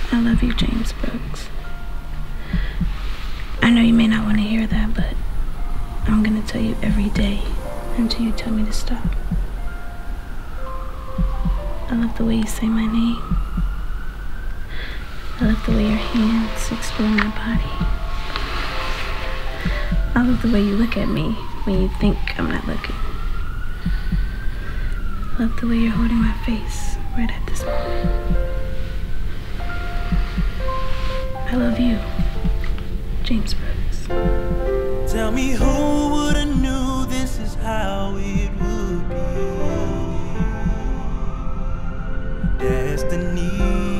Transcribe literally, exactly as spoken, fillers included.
I love you, James Brooks. I know you may not want to hear that, but I'm gonna tell you every day until you tell me to stop. I love the way you say my name. I love the way your hands explore my body. I love the way you look at me when you think I'm not looking. I love the way you're holding my face right at this moment. I love you, James Brooks. Tell me who would have knew this is how it would be. Destiny.